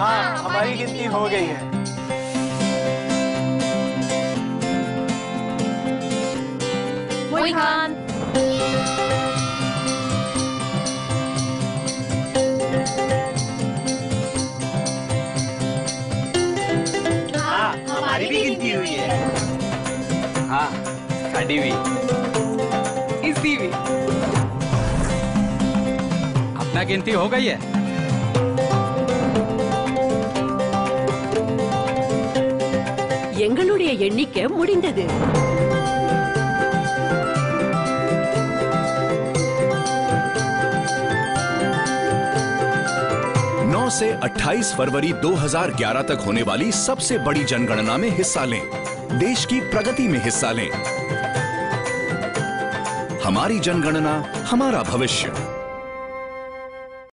हाँ, हमारी गिनती हो गई है। मोइन खान। हाँ, हमारी भी गिनती हुई है। हाँ, साड़ी भी, इसकी भी। अपना गिनती हो गई है। எங்களுடைய எண்ணிக்கை முடிந்தது. 9 से 28 फरवरी 2011 तक होने वाली सबसे बड़ी जनगणना में हिस्सा लें। देश की प्रगति में हिस्सा लें। हमारी जनगणना, हमारा भविष्य।